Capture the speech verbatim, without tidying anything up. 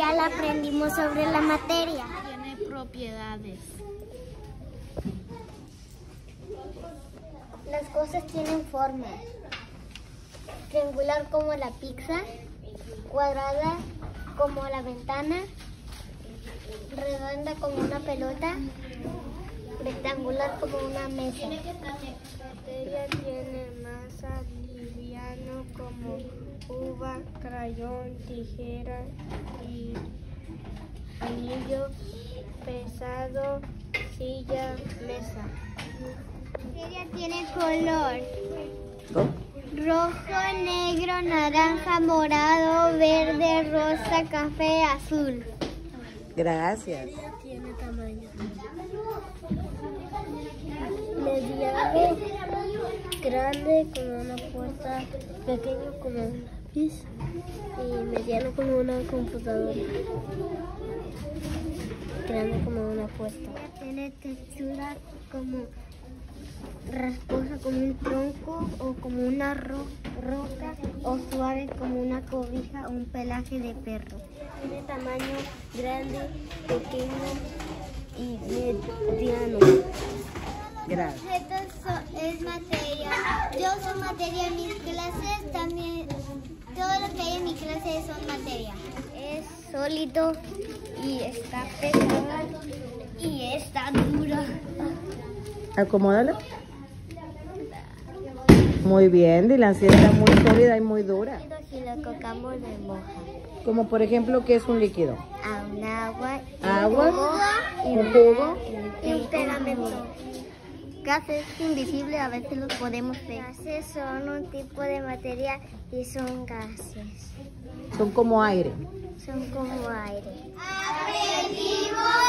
tutorial aprendimos sobre la materia. Tiene propiedades. Las cosas tienen forma. Triangular como la pizza, cuadrada como la ventana, redonda como una pelota, rectangular como una mesa. La materia tiene masa, liviano como uva, crayón, tijera y anillo, pesado, silla, mesa. La materia tiene color. Rojo, negro, naranja, morado, verde, rosa, café, azul. Gracias. Tiene tamaño. Mediano, grande como una puerta, pequeño como un lápiz y mediano como una computadora. Grande como una puerta. Tiene textura como rasposa como un tronco o como una ro roca o suave como una cobija o un pelaje de perro. Tiene tamaño grande, pequeño y mediano. Gracias. Objetos so- es materia. Yo soy materia en mis clases, también todo lo que hay en mi clase son materia. Es sólido y está pesado y está duro. Acomódalo. Muy bien, Dylan, sí está muy sólida y muy dura. Si lo tocamos de moja. Como por ejemplo, ¿qué es un líquido? A un agua, Agua, y un jugo. y un pegamento. Gases invisibles, a veces los podemos ver. Gases son un tipo de materia y son gases. Son como aire. Son como aire. Aprendimos